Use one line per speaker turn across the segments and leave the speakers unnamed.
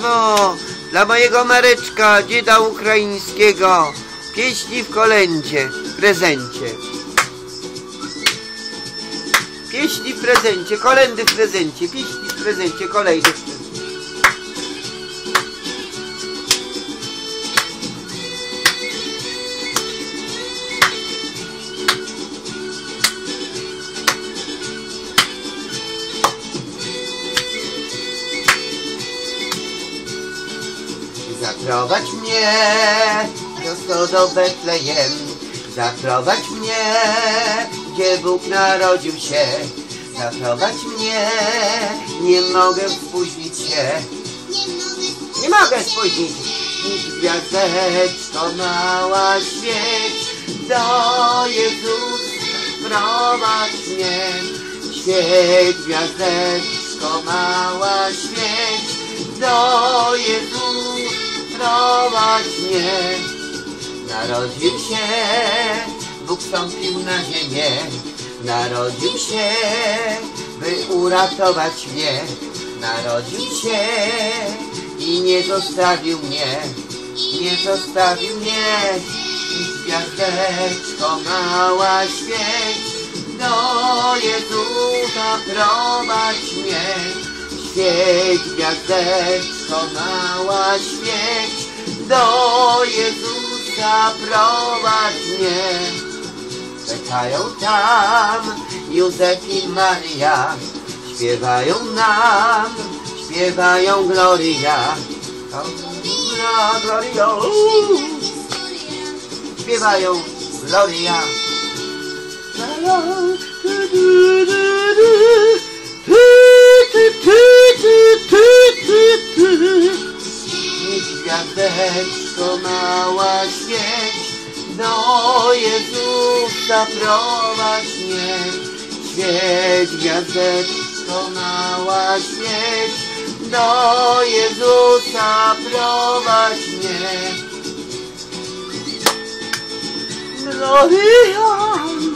Brawo! Dla mojego Mareczka, dzieda ukraińskiego. Pieśni w kolędzie, w prezencie. Pieśni w prezencie, kolędy w prezencie, pieśni w prezencie, kolejny w prezencie. Zaprowadź mnie prosto do Betlejem, zaprowadź mnie, gdzie Bóg narodził się. Zaprowadź mnie, nie mogę spóźnić się. Nie mogę spóźnić. Nic gwiazdeczko mała świeć, do Jezusa prowadź mnie. Świeć gwiazdeczko mała świeć, do Jezusa prowadź mnie. Narodził się, Bóg wstąpił na ziemię. Narodził się, by uratować mnie. Narodził się i nie zostawił mnie. Nie zostawił mnie. Gwiazdeczko mała świeć, do Jezusa prowadź mnie. Świeć gwiazdeczko mała świeć, do Jezusa prowadź mnie. Czekają tam Józef i Maria, śpiewają nam, śpiewają Gloria. Gloria, śpiewają Gloria. Gwiazdeczko mała świeć, do Jezusa prowadź mnie. Świeć gwiazdeczko mała świeć, do Jezusa prowadź mnie. Gloria,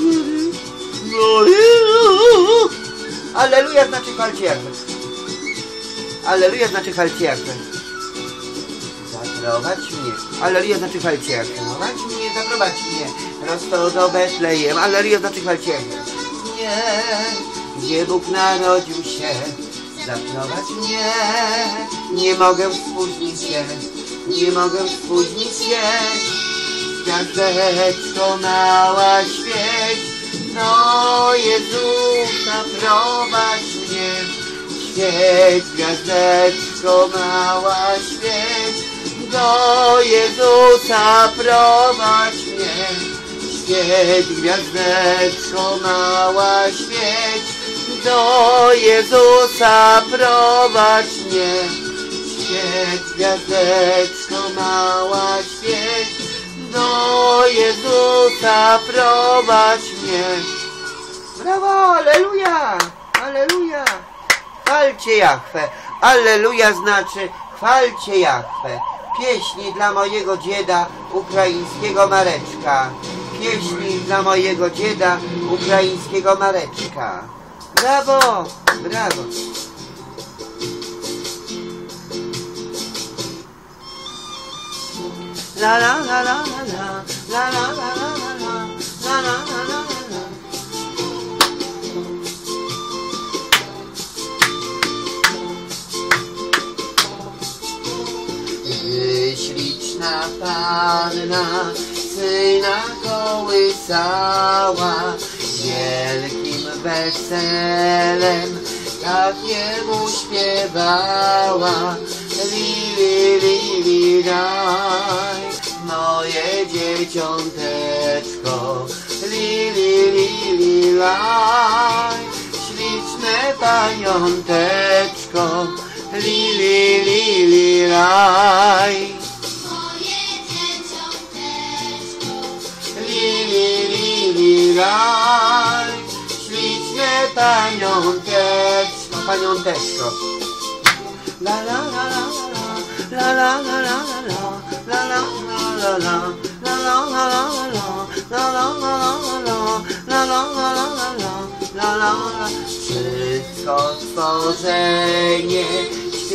Gloria. Alleluja znaczy chwalcie Jahwe. Alleluja znaczy chwalcie Jahwe. Zaprowadź mnie. Alleluja znaczy chwalcie Jahwe. Zaprowadź mnie, zaprowadź mnie. Prosto do Betlejem. Alleluja znaczy chwalcie Jahwe. Nie, gdzie Bóg narodził się. Zaprowadź mnie. Nie mogę spóźnić się. Nie mogę spóźnić się. Gwiazdeczko mała świeć, do Jezusa prowadź mnie. Świeć gwiazdeczko mała świeć, do Jezusa prowadź mnie. Świeć gwiazdeczko mała świeć, do Jezusa prowadź mnie. Świeć gwiazdeczko mała świeć, do Jezusa prowadź mnie. Brawo, alleluja, alleluja. Chwalcie Jahwe. Alleluja znaczy chwalcie Jahwe. Pieśni dla mojego dzieda ukraińskiego Mareczka. Pieśni dla mojego dzieda ukraińskiego Mareczka. Brawo, brawo. La la la la la la la la la la la la la la la. Śliczna panna syna kołysała, wielkim weselem tak jemu śpiewała. Li li li li daj, moje dzieciąteczko, li li li li laj, śliczne paniąteczko, li li li li laj.
Moje dzieciąteczko,
Li li li li laj, śliczne paniąteczko, paniąteczko. La la la la la la la la la la la la la la. Wszystko stworzenie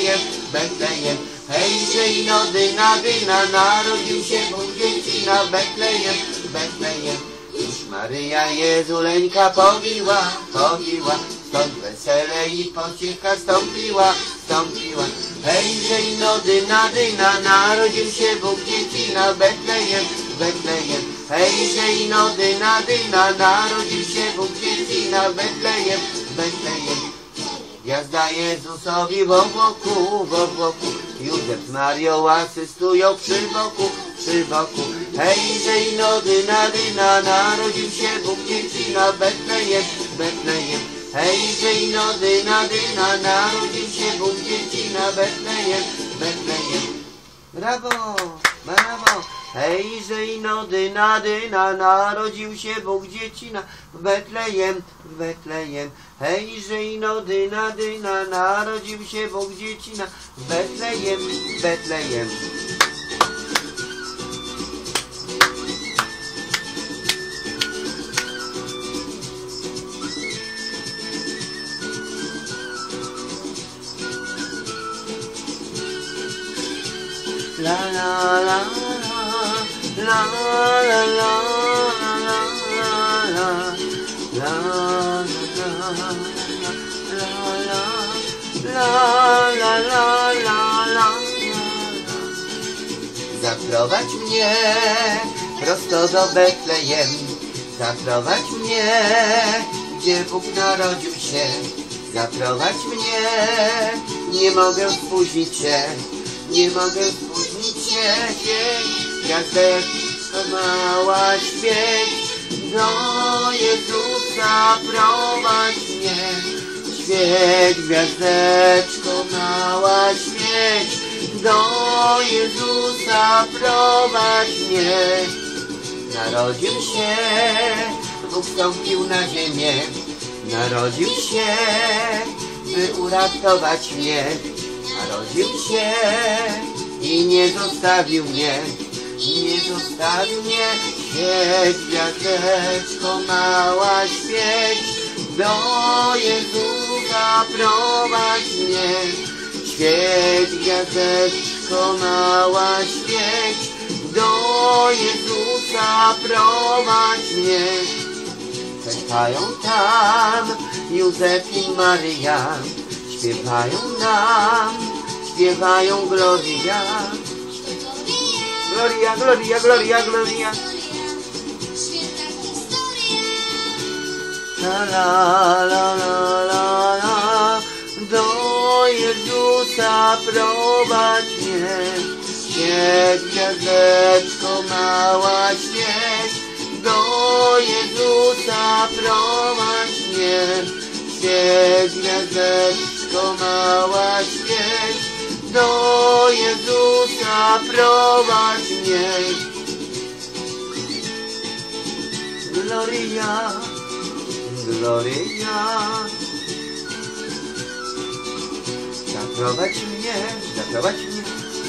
Betlejem, Betlejem. Hejże i dyna, dyna, narodził się Bóg dziecina, Betlejem, Betlejem. Już Maryja Jezuleńka powiła, powiła, stąd wesele i pociecha stąpiła, stąpiła. Hejże i dyna, dyna, narodził się Bóg dziecina, Betlejem, Betlejem. Hejże i dyna, dyna, narodził się Bóg dziecina, Betlejem, Betlejem. Gwiazda Jezusowi w obłoku, w obłoku. Józef z Marią asystują przy boku, przy boku. Hejże i dyna, dyna, narodził się Bóg dziecina, Betlejem, Betlejem. Hejże i dyna, dyna, narodził się Bóg dziecina, Betlejem, Betlejem. Brawo, brawo. Hejże i dyna, dyna, narodził się Bóg dziecina, w Betlejem, w Betlejem. Hejże i dyna, dyna, narodził się Bóg dziecina, w Betlejem, w Betlejem. La la la la la la la la la. Zaprowadź mnie prosto do Betlejem, zaprowadź mnie, gdzie Bóg narodził się. Zaprowadź mnie, nie mogę spóźnić się, nie mogę spóźnić się. Gwiazdeczko mała świeć, do Jezusa prowadź mnie. Świeć, gwiazdeczko mała świeć, do Jezusa prowadź mnie. Narodził się, Bóg wstąpił na ziemię, narodził się, by uratować mnie. Narodził się i nie zostawił mnie, nie zostawił mnie. Świeć, gwiazdeczko mała świeć, do Jezusa prowadź mnie. Świeć, gwiazdeczko mała świeć, do Jezusa prowadź mnie. Czekają tam Józef i Maryja, śpiewają nam, śpiewają Gloria. Gloria, Gloria, Gloria, Gloria. La la la la la la, do Jezusa prowadź mnie. Świeć, gwiazdeczko mała świeć, do Jezusa prowadź mnie. Świeć, gwiazdeczko mała świeć, do Jezusa prowadź mnie. Gloria, Gloria. Zaprowadź mnie, zaprowadź mnie,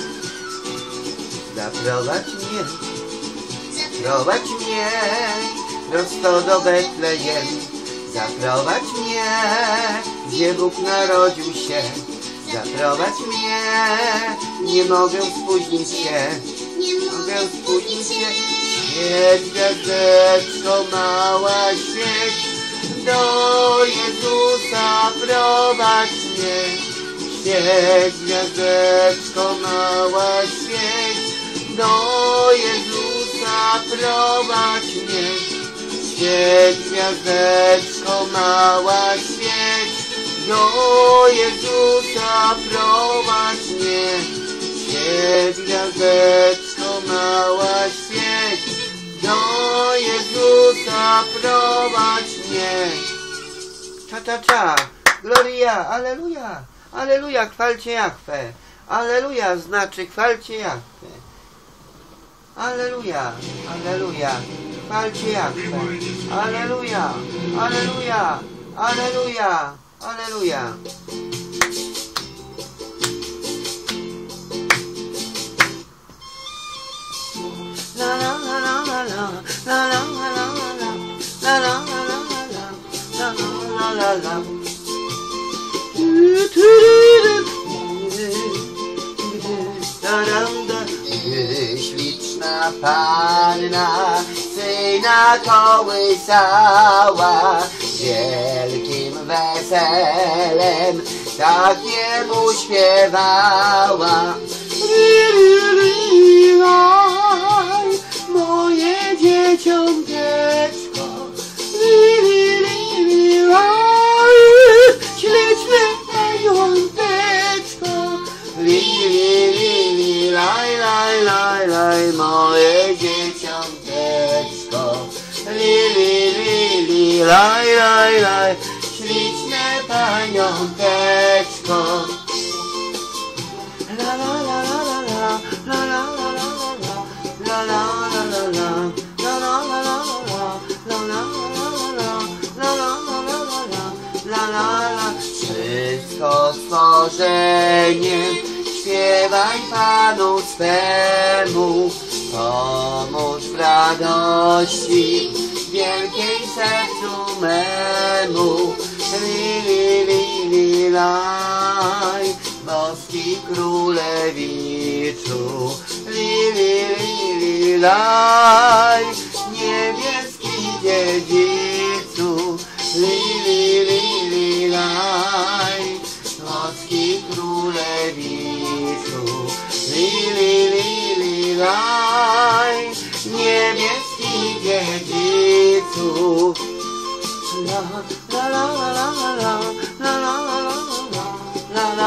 zaprowadź mnie, zaprowadź mnie prosto do Betlejem. Zaprowadź mnie, gdzie Bóg narodził się. Zaprowadź mnie, nie mogę spóźnić się, nie mogę spóźnić się. Świeć, gwiazdeczko mała świeć, do Jezusa prowadź mnie. Świeć, gwiazdeczko mała świeć, do Jezusa prowadź mnie. Świeć, gwiazdeczko mała świeć, do Jezusa prowadź mnie. Świeć, gwiazdeczko mała świeć, do Jezusa prowadź mnie. Cza, cza, cza. Gloria, aleluja, aleluja, chwalcie Jahwe. Aleluja znaczy chwalcie Jahwe. Aleluja, aleluja, chwalcie Jahwe. Aleluja, aleluja, aleluja, aleluja. La la la la la la la la la la la la la la la la la. Panna syna kołysała, wielkim weselem tak jemu śpiewała. Lilililaj, moje dzieciąteczko, lilililaj, śliczne pająteczko, lilililaj, laj, laj, laj, moje dzieciąteczko, lilililaj, laj, laj, śliczne pająteczko. La la la la la la la la la la la la la. Wszystko stworzenie śpiewaj Panu swemu, pomóż w radości wielkiej sercu memu. Li li li li laj, boski królewiczu, li li li li laj, niebieski dziedzicu, li li li li laj, boski królewiczu, li li li li laj, niebieski dziedzicu. La la la la la la la la la la la la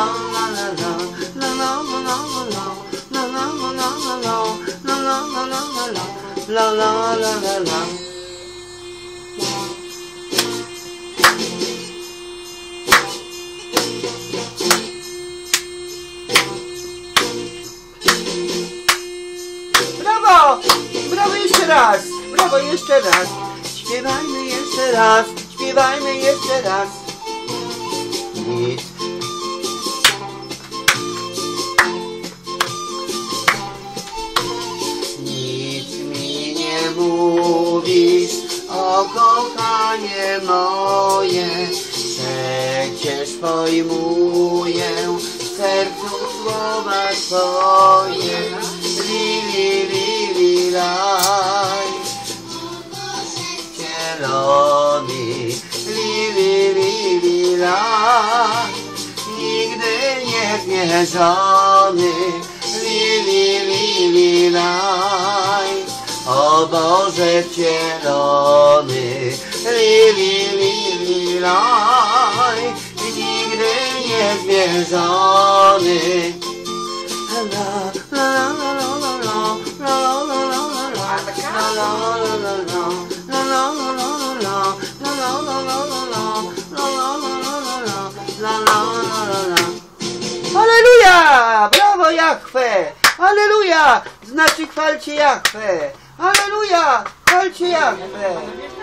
la la la. Brawo! Brawo jeszcze raz! Brawo jeszcze raz! Śpiewajmy jeszcze raz! Śpiewajmy jeszcze raz! Nic. Nic mi nie mówisz, o kochanie moje, przecież pojmuję w sercu słowa Twoje. Li li li li laj, zielony, li li li li laj, nigdy nie zmierzony, li li li li laj, o Boże wcielony, li li li li laj, nigdy nie zmierzony. La la la la la la la la la la. Aleluja! Brawo Jahwe! Aleluja! Znaczy chwalcie Jahwe! Aleluja! Chwalcie Jahwe!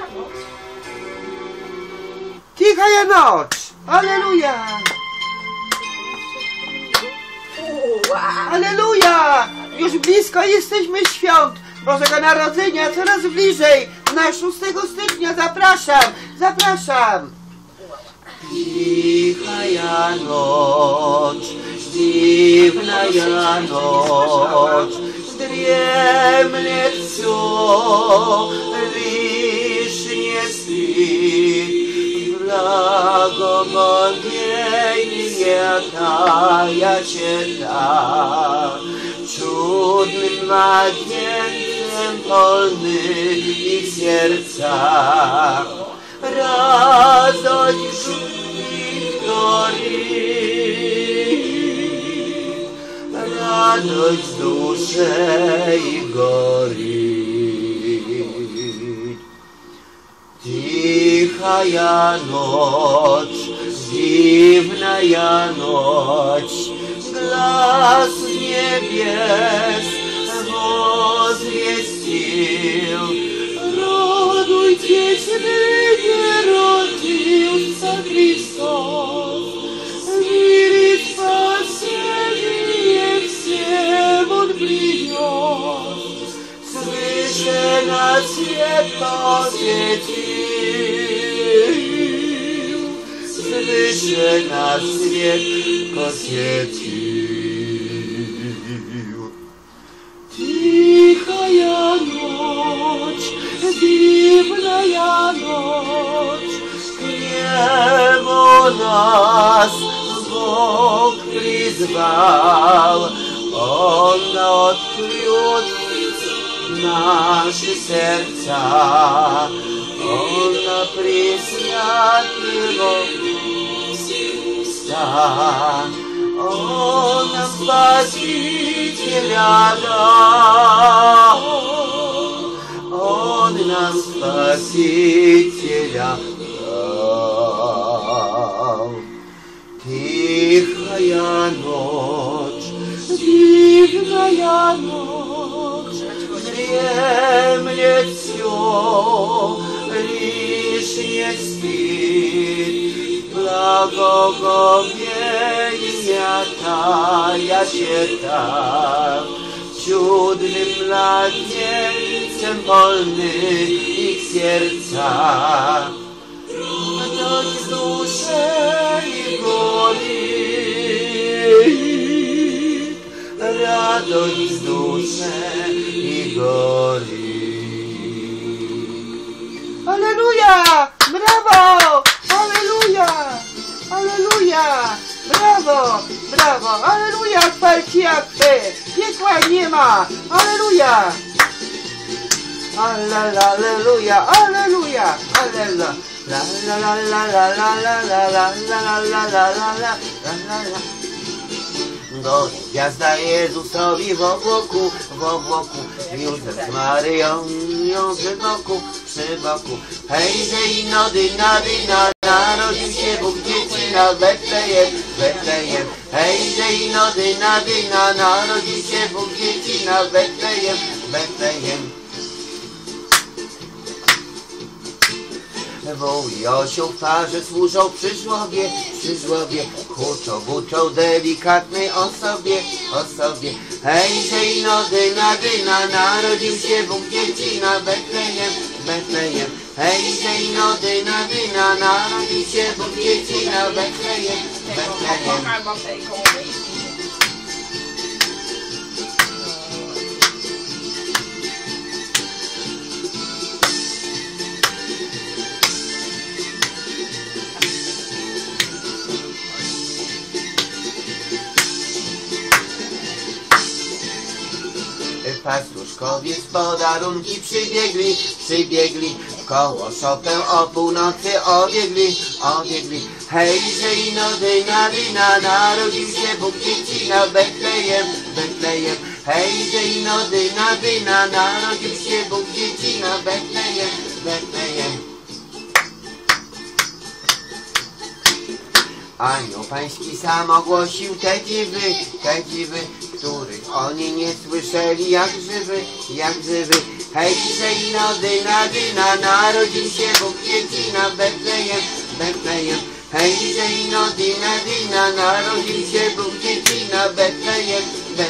Ticha noc! Aleluja! Aleluja! Już blisko jesteśmy świąt Bożego Narodzenia, coraz bliżej. Na 6 stycznia zapraszam, zapraszam. Cicha ja noc, dziwna ja noc, dremnie co, licznie śpi, blagobogienie ja Cię da, cudnym młodzieńcem polnych ich serca, radość ich gori, radość w duszy ich gori. Cicha ja noc, dziwna ja noc, glas niebies woзвестил. Радуйтесь, ныне родился Христос, мир спасение всем Он принес. Свыше на свет посветил, свыше на свет посветил. Тихая czemu nas Bóg przyzwał, On odkrył nasze serca, On przyświatliło On nam Spasiciela dał, On nam Spasiciela dał. Тихая ночь, дивная ночь, дремлет все, лишь не спит, благоговения тая черта, чудным младенцем больны их сердца. Радость в душе и горит, радость в душе и горит. Аллилуйя! Браво! Аллилуйя! Аллилуйя! Brawo! Brawo! Аллилуйя! Chwalcie jak Ty! Piekła nie ma! Аллилуйя! Alleluja! Alleluja! Alleluja! La la la la la la la la la la la la la la. Gori gwiazda Jezusowi w obłoku, Józef z Maryją ją przy boku. Hej, no dyna, narodził się Bóg dzieci na Betlejem. Hej, no dyna, narodził się Bóg dzieci na Betlejem. Woł i osioł w parze służą przyszłowie, huczą, buczą delikatnej osobie. Hej, no dyna, narodził się Bóg dzieci na Betlejem. Hej, no dyna, narodził się Bóg dzieci na Betlejem. Pastuszkowie z podarunki przybiegli, w koło szopę o północy obiegli. Hej, no dyna, narodził się Bóg dzieci na Betlejem. Hej, no dyna, narodził się Bóg dzieci na Betlejem. Anioł pański sam ogłosił te dziwy, których oni nie słyszeli jak żywy. Hej, no dyna, narodził się Bóg dzieci na Betlejem. Hej, no dyna, narodził się Bóg dzieci na Betlejem.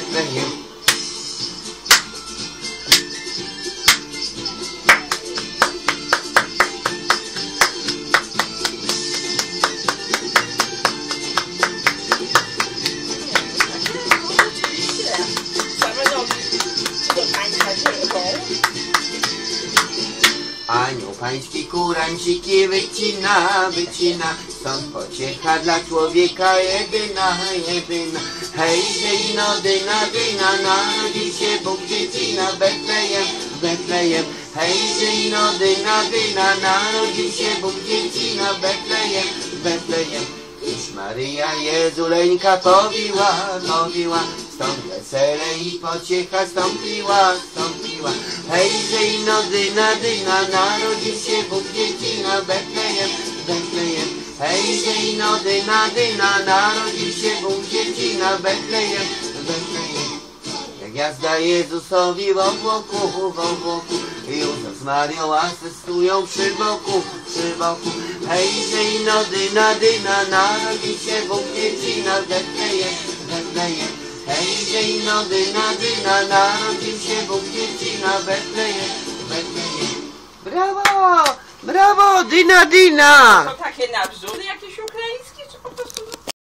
Anioł pański kuranciki wycina, stąd pociecha dla człowieka jedyna. Hej, no dyna, narodził się Bóg dzieci na Betlejem. Hej, no dyna, narodził się Bóg dzieci na Betlejem. Już Maryja Jezuleńka powiła, stąd wesele i pociecha stąpiła. Hej, no dyna, narodził się Bóg dzieci na Betlejem. Hej, no dyna, narodził się Bóg dzieci na Betlejem. Gwiazda Jezusowi w obłoku, Józef z Marią asystują przy boku. Hej, no dyna, narodził się Bóg dzieci na Betlejem. Hej, no dyna, narodził się Bóg dzieci na Betlejem. Brawo! Brawo! Dyna!
To takie na wzór, jak